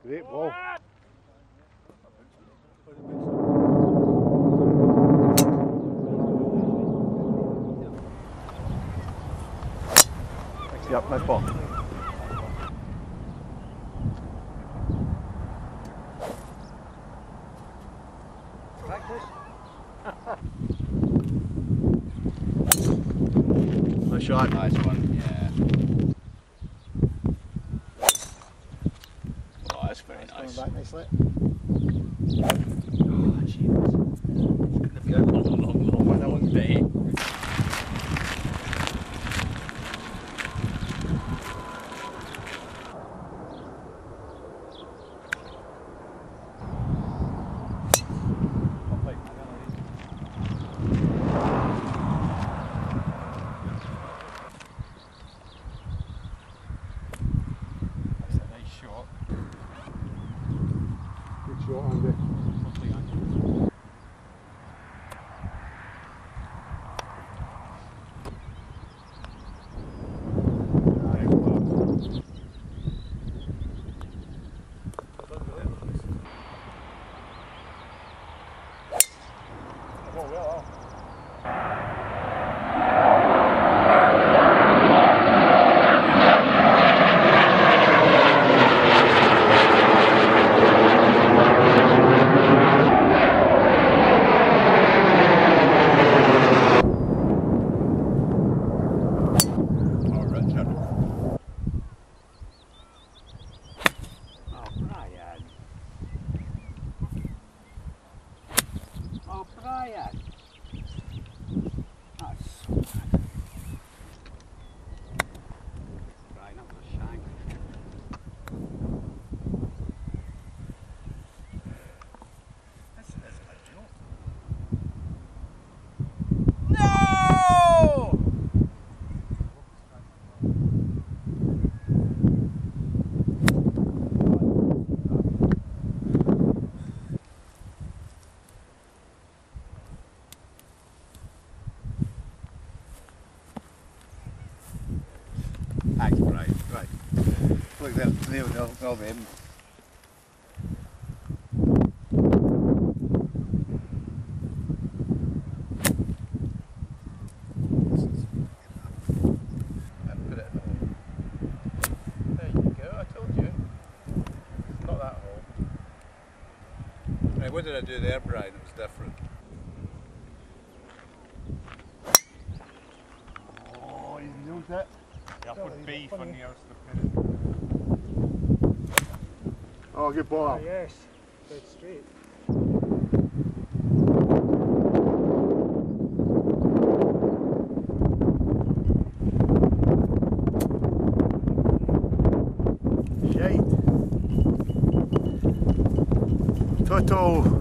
Great ball. Yep, nice ball. Practice. Nice shot. Nice one, yeah. Oh, that's very nice. Coming back nicely. Oh, jeez. It's going to be a long day. Good shot, Andy. Oh, Brian. That's so bad. Brian, that was a shank. That's my joke. No! Thanks, Brian. Right. Look, they're all them. And put it in the hole. There you go, I told you. It's not that hole. Right, what did I do there, Brian? It was different. Oh, you nailed it. Yeah, I put beef on the outside. Oh, good ball. Oh, yes, dead straight. Shite. Total